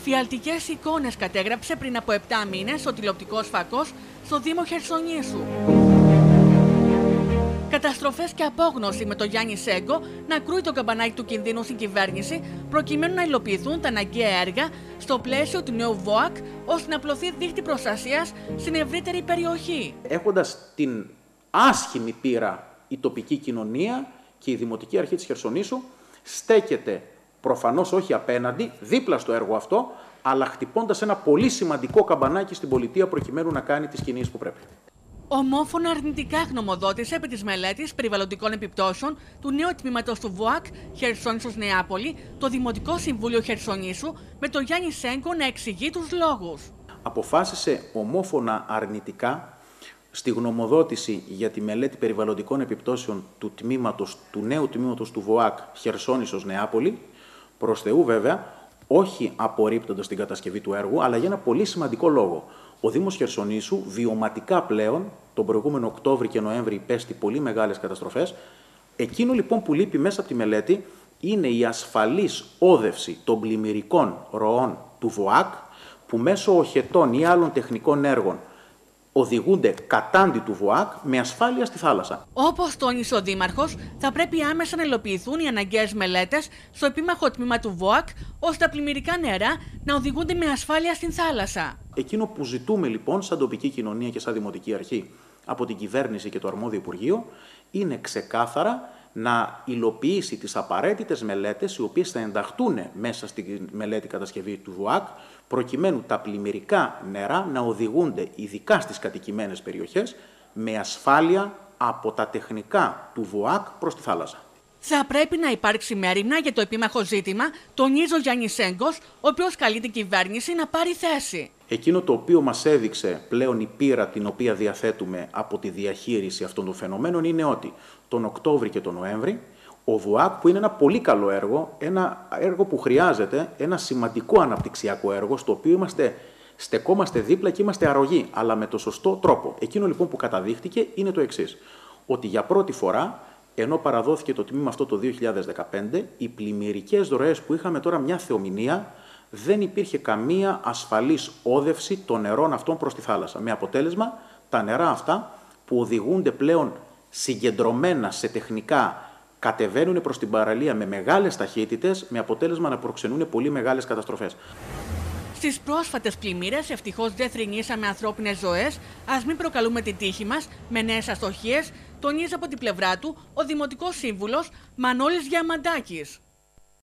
Εφιαλτικές εικόνες κατέγραψε πριν από 7 μήνες ο τηλεοπτικός φακός στο Δήμο Χερσονήσου. Καταστροφές και απόγνωση με τον Γιάννη Σέγκο να κρούει το καμπανάκι του κινδύνου στην κυβέρνηση προκειμένου να υλοποιηθούν τα αναγκαία έργα στο πλαίσιο του νέου ΒΟΑΚ ώστε να απλωθεί δίχτυ προστασίας στην ευρύτερη περιοχή. Έχοντας την άσχημη πείρα η τοπική κοινωνία και η Δημοτική Αρχή της Χερσονήσου στέκεται προφανώς όχι απέναντι, δίπλα στο έργο αυτό, αλλά χτυπώντας ένα πολύ σημαντικό καμπανάκι στην πολιτεία προκειμένου να κάνει τις κινήσεις που πρέπει. Ομόφωνα αρνητικά γνωμοδότησε επί της μελέτης περιβαλλοντικών επιπτώσεων του νέου τμήματος του ΒΟΑΚ Χερσόνησος Νεάπολη το Δημοτικό Συμβούλιο Χερσονήσου με τον Γιάννη Σέγκο να εξηγεί τους λόγους. Αποφάσισε ομόφωνα αρνητικά στη γνωμοδότηση για τη μελέτη περιβαλλοντικών επιπτώσεων του νέου τμήματος του ΒΟΑΚ Χερσόνησος Νεάπολη, προς Θεού βέβαια, όχι απορρίπτοντας την κατασκευή του έργου, αλλά για ένα πολύ σημαντικό λόγο. Ο Δήμος Χερσονήσου βιωματικά πλέον, τον προηγούμενο Οκτώβρη και Νοέμβρη υπέστη πολύ μεγάλες καταστροφές. Εκείνο λοιπόν που λείπει μέσα από τη μελέτη είναι η ασφαλής όδευση των πλημμυρικών ροών του ΒΟΑΚ, που μέσω οχετών ή άλλων τεχνικών έργων οδηγούνται κατάντι του ΒΟΑΚ με ασφάλεια στη θάλασσα. Όπως τόνισε ο Δήμαρχος, θα πρέπει άμεσα να υλοποιηθούν οι αναγκαίες μελέτες στο επίμαχο τμήμα του ΒΟΑΚ, ώστε τα πλημμυρικά νερά να οδηγούνται με ασφάλεια στην θάλασσα. Εκείνο που ζητούμε λοιπόν σαν τοπική κοινωνία και σαν Δημοτική Αρχή από την κυβέρνηση και το αρμόδιο Υπουργείο είναι ξεκάθαρα να υλοποιήσει τις απαραίτητες μελέτες οι οποίες θα ενταχθούν μέσα στη μελέτη κατασκευή του ΒΟΑΚ προκειμένου τα πλημμυρικά νερά να οδηγούνται ειδικά στις κατοικημένες περιοχές με ασφάλεια από τα τεχνικά του ΒΟΑΚ προς τη θάλασσα. Θα πρέπει να υπάρξει μέριμνα για το επίμαχο ζήτημα, τονίζει ο Γιάννης Σέγκος, ο οποίος καλεί την κυβέρνηση να πάρει θέση. Εκείνο το οποίο μας έδειξε πλέον η πείρα την οποία διαθέτουμε από τη διαχείριση αυτών των φαινομένων είναι ότι τον Οκτώβρη και τον Νοέμβρη ο ΒΟΑΚ, που είναι ένα πολύ καλό έργο, ένα έργο που χρειάζεται, ένα σημαντικό αναπτυξιακό έργο, στο οποίο στεκόμαστε δίπλα και είμαστε αρρωγοί, αλλά με το σωστό τρόπο. Εκείνο λοιπόν που καταδείχτηκε είναι το εξής, ότι για πρώτη φορά, ενώ παραδόθηκε το τμήμα αυτό το 2015, οι πλημμυρικές ροές που είχαμε τώρα μια θεομηνία, δεν υπήρχε καμία ασφαλής όδευση των νερών αυτών προς τη θάλασσα. Με αποτέλεσμα τα νερά αυτά που οδηγούνται πλέον συγκεντρωμένα σε τεχνικά κατεβαίνουν προς την παραλία με μεγάλες ταχύτητες, με αποτέλεσμα να προξενούν πολύ μεγάλες καταστροφές. Στις πρόσφατες πλημμύρες ευτυχώς δεν θρηνήσαμε ανθρώπινες ζωές, ας μην προκαλούμε την τύχη μας με νέες αστοχίες, τονίζει από την πλευρά του ο Δημοτικός Σύμβουλος Μανώλης Διαμαντάκης.